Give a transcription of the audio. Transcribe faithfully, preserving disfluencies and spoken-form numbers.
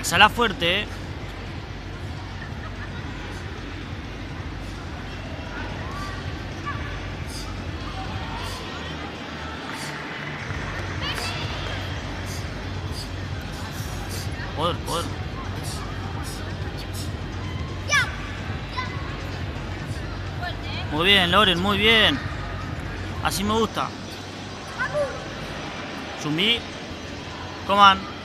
Pisala fuerte, eh. Poder, poder. Muy bien, Loren, muy bien. Así me gusta. Zumbi. Coman.